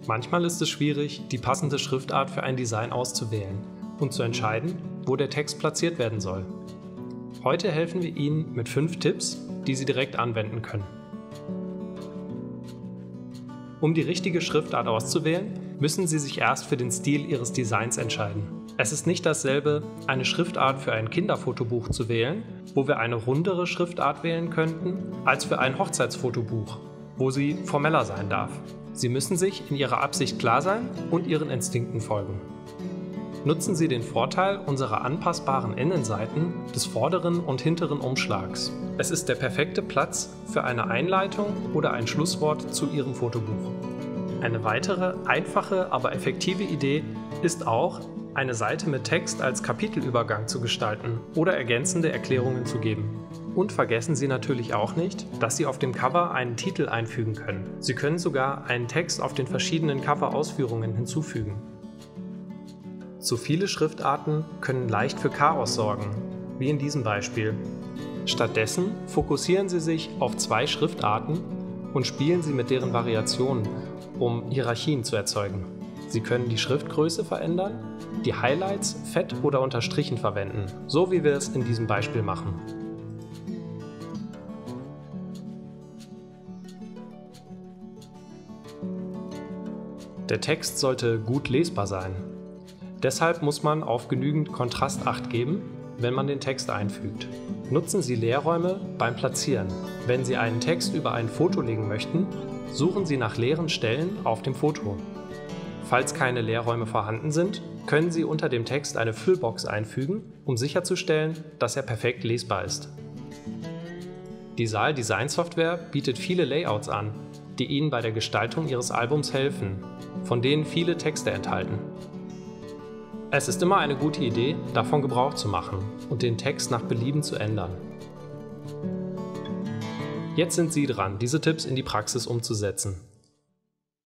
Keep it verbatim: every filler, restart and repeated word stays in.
Manchmal ist es schwierig, die passende Schriftart für ein Design auszuwählen und zu entscheiden, wo der Text platziert werden soll. Heute helfen wir Ihnen mit fünf Tipps, die Sie direkt anwenden können. Um die richtige Schriftart auszuwählen, müssen Sie sich erst für den Stil Ihres Designs entscheiden. Es ist nicht dasselbe, eine Schriftart für ein Kinderfotobuch zu wählen, wo wir eine rundere Schriftart wählen könnten, als für ein Hochzeitsfotobuch, wo sie formeller sein darf. Sie müssen sich in Ihrer Absicht klar sein und Ihren Instinkten folgen. Nutzen Sie den Vorteil unserer anpassbaren Innenseiten des vorderen und hinteren Umschlags. Es ist der perfekte Platz für eine Einleitung oder ein Schlusswort zu Ihrem Fotobuch. Eine weitere, einfache, aber effektive Idee ist auch, eine Seite mit Text als Kapitelübergang zu gestalten oder ergänzende Erklärungen zu geben. Und vergessen Sie natürlich auch nicht, dass Sie auf dem Cover einen Titel einfügen können. Sie können sogar einen Text auf den verschiedenen Cover-Ausführungen hinzufügen. Zu viele Schriftarten können leicht für Chaos sorgen, wie in diesem Beispiel. Stattdessen fokussieren Sie sich auf zwei Schriftarten und spielen Sie mit deren Variationen, um Hierarchien zu erzeugen. Sie können die Schriftgröße verändern, die Highlights fett oder unterstrichen verwenden, so wie wir es in diesem Beispiel machen. Der Text sollte gut lesbar sein. Deshalb muss man auf genügend Kontrast Acht geben, wenn man den Text einfügt. Nutzen Sie Leerräume beim Platzieren. Wenn Sie einen Text über ein Foto legen möchten, suchen Sie nach leeren Stellen auf dem Foto. Falls keine Leerräume vorhanden sind, können Sie unter dem Text eine Füllbox einfügen, um sicherzustellen, dass er perfekt lesbar ist. Die Saal Design Software bietet viele Layouts an, die Ihnen bei der Gestaltung Ihres Albums helfen, von denen viele Texte enthalten. Es ist immer eine gute Idee, davon Gebrauch zu machen und den Text nach Belieben zu ändern. Jetzt sind Sie dran, diese Tipps in die Praxis umzusetzen.